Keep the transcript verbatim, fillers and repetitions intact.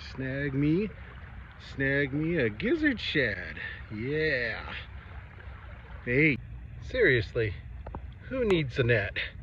Snag me, snag me a gizzard shad. Yeah. Hey, seriously, who needs a net?